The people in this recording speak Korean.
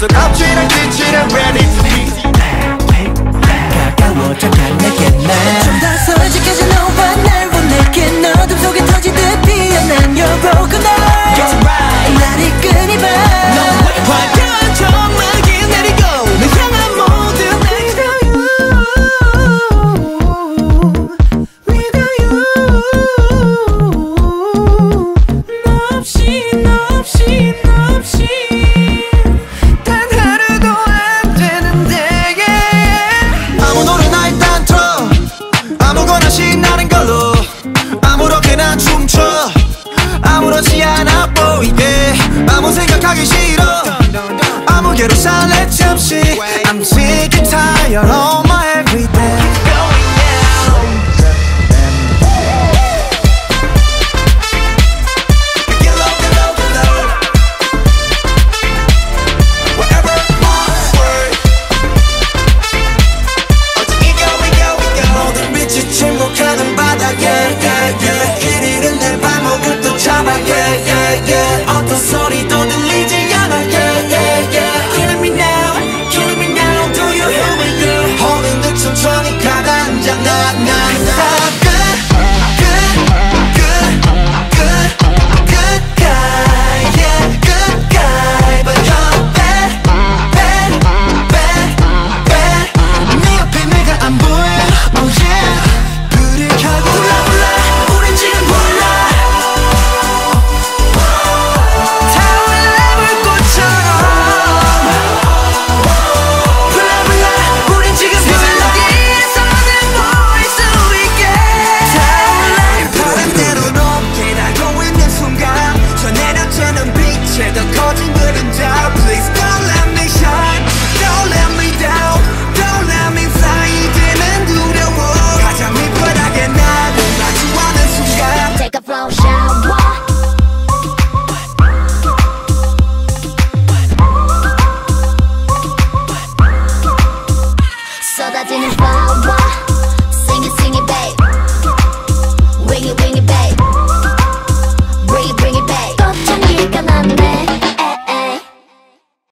앞뒤랑 뒤치랑 ready to be 가까워져 간 내게 난 좀 더 솔직해져 너와 날 원할게 어둠 속에 터지듯 피어난 your broken heart You're right 나를 끊이봐 너의 화려한 정막이 내리고 널 향한 모든 Without you 너 없이 너 없이 너 없이 단 하루도 안 되는데 yeah. 아무 노래나 일단 틀어 아무거나 신나는 걸로 아무렇게나 춤춰 아무렇지 않아 보이게 아무 생각하기 싫어 아무개로 살래 잠시 I'm sick and tired of my everyday 침묵하는 바닥에 이리는 내 발목을 또 잡아 어떤 소리도 들리지 않아 Killing me now, killing me now Do you hear me girl Holding 듯 천천히 가라앉아 난